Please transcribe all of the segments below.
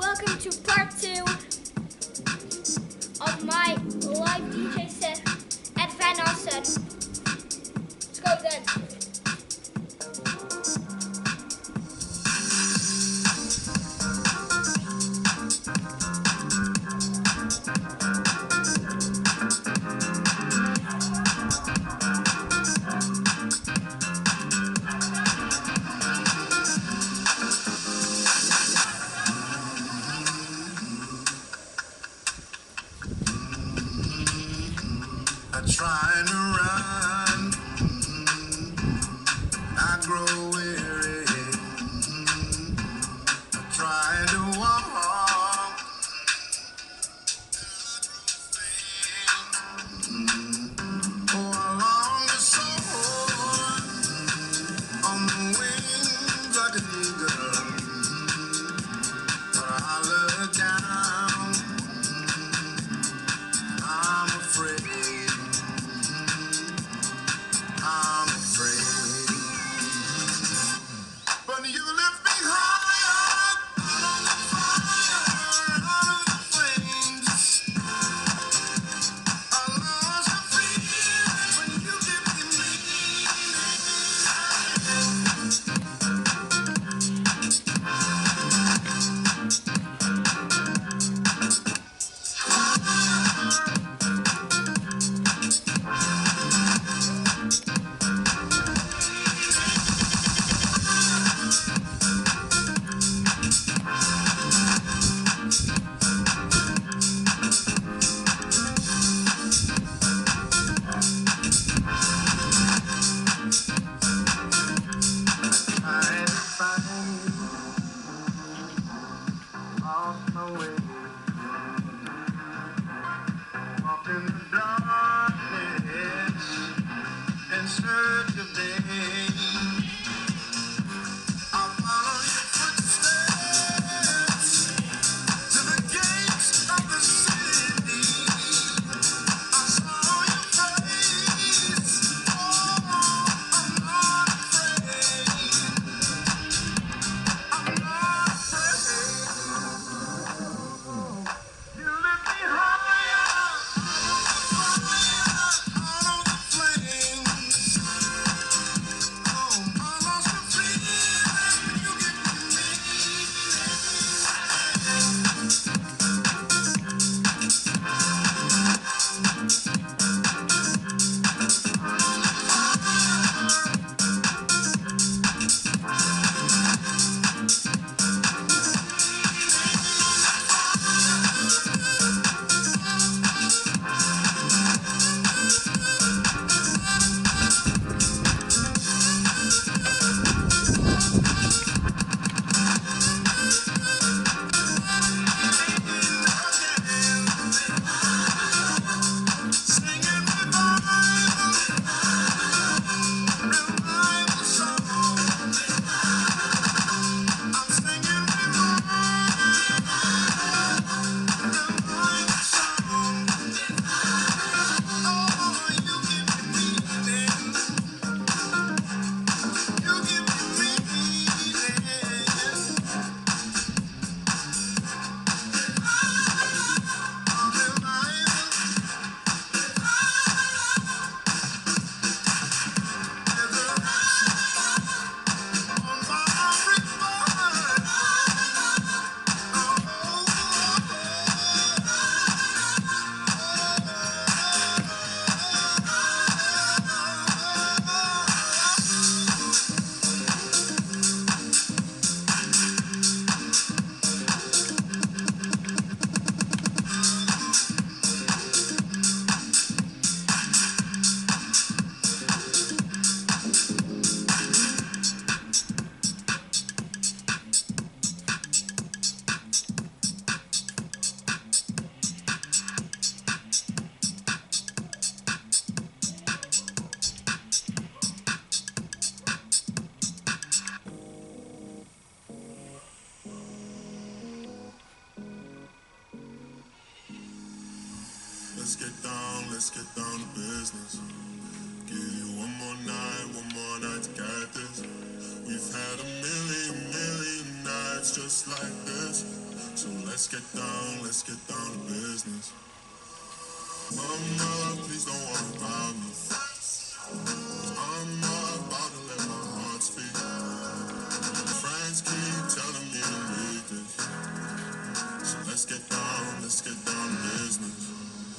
welcome to part 2 of my live DJ set at Van Assen. Let's go then. Trying to run, I grow weary. Trying to walk, along the shore, on the wings like an eagle. But I look down, I'm afraid. I'm afraid, but you lift me higher, out of the fire, out of the flames. I lost the feeling when you give me in the darkness in search of day. I'll follow your footsteps to the gates of the city. I saw your face. Oh, I'm not afraid. I'm not afraid. You lift me higher. Let's get down to business. Give you one more night to get this. We've had a million nights just like this. So let's get down to business. Mama, please don't worry about me. I'm not about to let my heart speak. Friends keep telling me to leave this. So let's get down to business.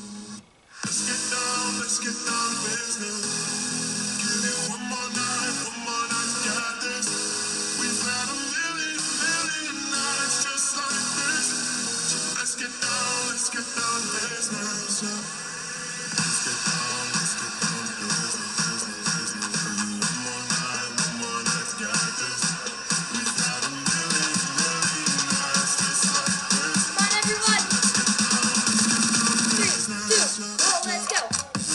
Let's get down to business. Give you one more night, got this. We've had a million nights just like this. So let's get down to business. Yeah. Let's get down to business. Give you one more night, got this. We've had a million nights just like this. Come on, everyone. 3, 2, 1, let's go.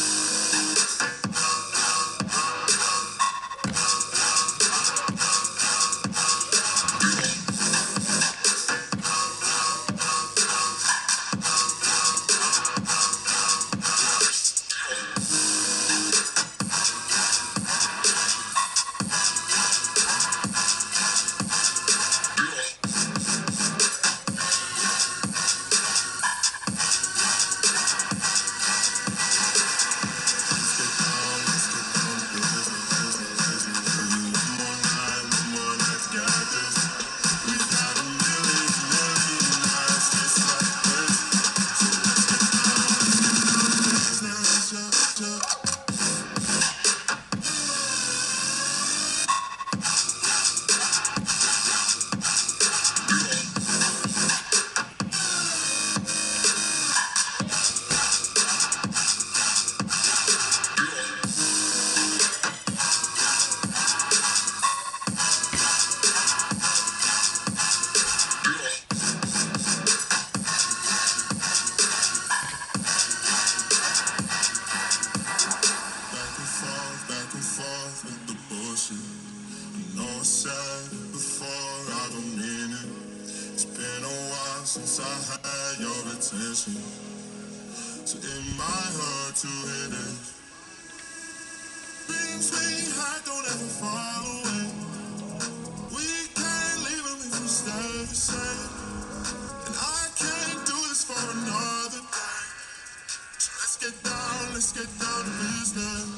Back and forth with the bullshit. I know I said it before, I don't mean it. It's been a while since I had your attention, so it might hurt to hit it. Dreams we had don't ever fall away. We can't leave them if we stay the same. And I can't do this for another day. So let's get down to business.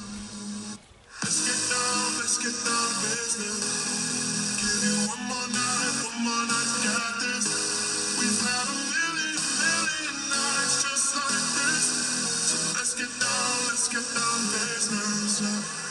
Let's get down to business. Give you one more night, got this. We've had a million nights just like this. So let's get down to business. Yeah.